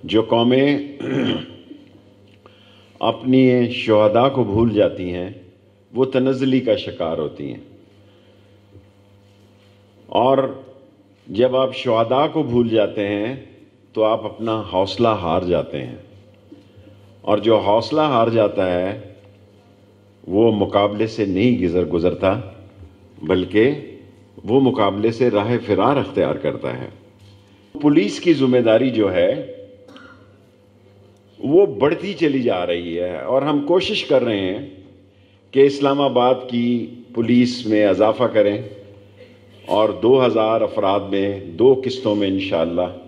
जो कौमें अपनी शुहदा को भूल जाती हैं वो तनज़्ज़ुली का शिकार होती हैं, और जब आप शुहदा को भूल जाते हैं तो आप अपना हौसला हार जाते हैं, और जो हौसला हार जाता है वो मुकाबले से नहीं गुज़रता बल्कि वो मुकाबले से राह फ़िरार अख्तियार करता है। पुलिस की ज़िम्मेदारी जो है वो बढ़ती चली जा रही है, और हम कोशिश कर रहे हैं कि इस्लामाबाद की पुलिस में इजाफ़ा करें और 2000 अफराद में 2 किस्तों में इंशाअल्लाह